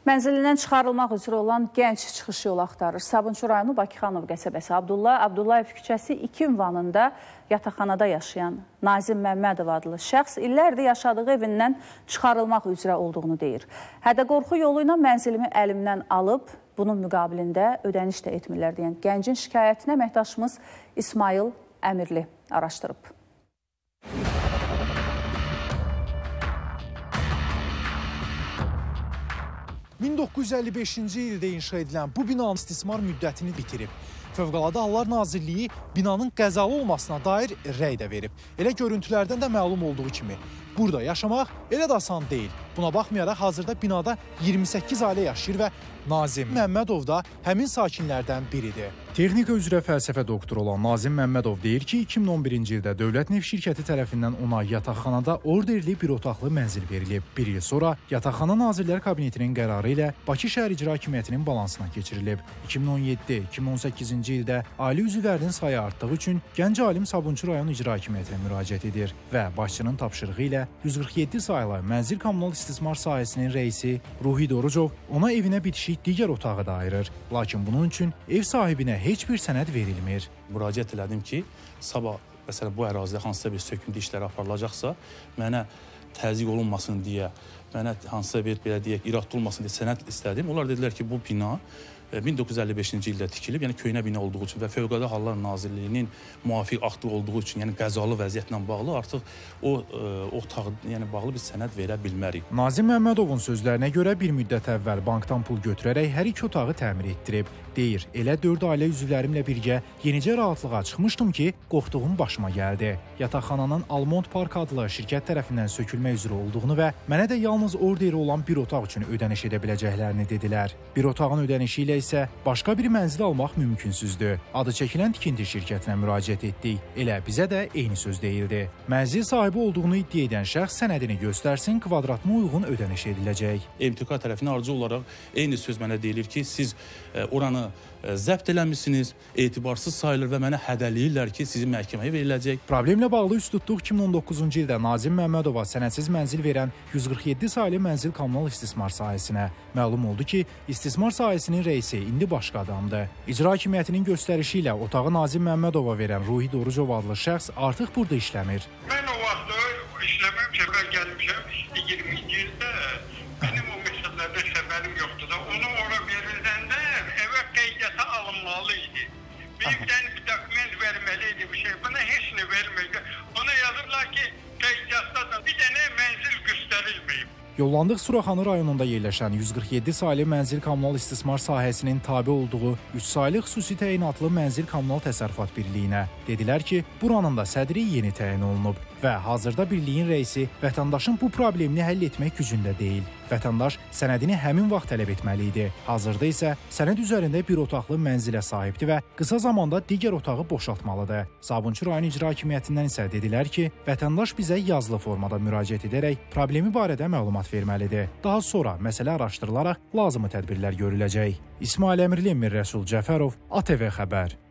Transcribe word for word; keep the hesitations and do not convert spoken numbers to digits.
Mənzilindən çıxarılmaq üzrə olan gənc çıxış yolu axtarır. Sabunçu rayonu Bakıxanov qəsəbəsi Abdullah Abdullayev küçəsi iki ünvanında yataqxanada yaşayan Nazim Məmmədov adlı şəxs illərdir yaşadığı evindən çıxarılmaq üzrə olduğunu deyir. Hədə-qorxu yolu ilə mənzilimi əlimdən alıb, bunun müqabilində ödəniş də etmirlər deyən gəncin şikayətini əməkdaşımız İsmail Əmirli araşdırıb. min doqquz yüz əlli beşinci ildə inşa edilən bu binanın istismar müddətini bitirib. Fövqəladə Hallar Nazirliyi binanın qəzalı olmasına dair rəy də verib. Elə görüntülərdən də məlum olduğu kimi, burada yaşamaq elə də asan deyil. Buna baxmayaraq hazırda binada iyirmi səkkiz ailə yaşayır və Nazim Məmmədov da həmin sakinlərdən biridir. Texnika üzrə fəlsəfə doktoru olan Nazim Məmmədov deyir ki, iki min on birinci ildə Dövlət Neft şirkəti tərəfindən ona yataqxanada orderli bir otaqlı mənzil verilib. Bir il sonra Yataqxana Nazirlər Kabinetinin qərarı ilə Bakı Şəhər İcra Hakimiyyətinin balansına keçirilib. iki min on yeddi iki min on səkkizinci ildə ailə üzvlərinin sayı artdığı üçün gənc alim Sabunçu rayon İcra Hakimiyyətinə müraciət edir və başçının tapşırığı ilə yüz qırx yeddi sayılı mənzil kommunal istismar sahəsinin rəisi Ruhi Dorucov ona evinə bitişik digər otağı da ayırır. Lakin bunun üçün ev sahibinə heç bir sənəd verilmir. Müraciət elədim ki, sabah məsələn bu ərazidə hansısa bir söküntü işləri aparılacaqsa, mənə təzyiq olunmasın deyə, mənə hansısa bir belə deyək, iradlı olmasın deyə sənəd istədim. Onlar dedilər ki, bu bina min doqquz yüz əlli beşinci ildə tikilib, yəni köhnə bina olduğu üçün və Fövqəladə Hallar Nazirliyinin müvafiq aktı olduğu üçün, yəni qəzalı vəziyyətlə bağlı artıq o otaq, yəni bağlı bir sənəd verə bilmərik. Nazim Məmmədovun sözlərinə görə bir müddət əvvəl bankdan pul götürərək hər iki otağı təmir etdirib. Deyir, elə dörd ailə üzvlərimlə birgə yenicə rahatlığa çıxmışdım ki, qorxduğum başıma gəldi. Yataqxananın Almont Park adlı şirkət tərəfindən sökülmək üzrə olduğunu və mənə də yalnız orderi olan bir otaq üçün ödəniş edə biləcəklərini dedilər. Bir otağın ödənişi ilə isə başqa bir mənzil almaq mümkünsüzdür. Adı çəkilən tikinti şirkətinə müraciət etdik. Elə bizə də eyni söz deyildi. Mənzil sahibi olduğunu iddia edən şəxs sənədini göstərsin, kvadratına uyğun ödəniş ediləcək. M T K tərəfindən arıcı olaraq eyni söz mənə deyilir ki, siz oranı zəbt eləmişsiniz, etibarsız sayılır və mənə hədələyirlər ki, sizin məhkəməyə veriləcək. Problemlə bağlı üst tutduq iki min on doqquzuncu ildə Nazim Məmmədova sənədsiz mənzil verən yüz qırx yeddi saylı mənzil kommunal istismar sahəsinə. Məlum oldu ki, istismar sahəsinin rəisi indi başqa adamdır. İcra Hakimiyyətinin göstərişi ilə otağı Nazim Məmmədova verən Ruhi Dorucov adlı şəxs artıq burada işləmir. Mən o vaxt işləməmişəm, mən gəlmişəm iyirminci ildə. Mənim o məsələlərdən xəbərim yoxdur da. Onu ora veriləndə evə qeydiyyata alınmalı idi. Bir dənə bir dokument verməli idi bir şey. Buna heç nə verməyəcək. Ona yazırlar ki, qeydiyyatda bir dənə mənzil göstərilməyib. Yollandıq Suraxanı rayonunda yerləşən yüz qırx yeddi saylı mənzil kommunal istismar sahəsinin tabe olduğu üç saylı xüsusi təyinatlı mənzil kommunal təsərrüfat birliyinə. Dedilər ki, buranın da sədri yeni təyin olunub və hazırda birliyin rəisi vətəndaşın bu problemini həll etmək gücündə deyil. Vətəndaş sənədini həmin vaxt tələb etməli idi. Hazırda isə sənəd üzərində bir otaqlı mənzilə sahibdir və qısa zamanda digər otağı boşaltmalıdır. Sabunçu rayon İcra Hakimiyyətindən isə dedilər ki, vətəndaş bizə yazılı formada müraciət edərək problemi barədə məlumat verməlidir. Daha sonra məsələ araşdırılaraq lazımi tədbirlər görüləcək. İsmail Əmirli, Mir Rəsul Cəfərov, A T V Xəbər.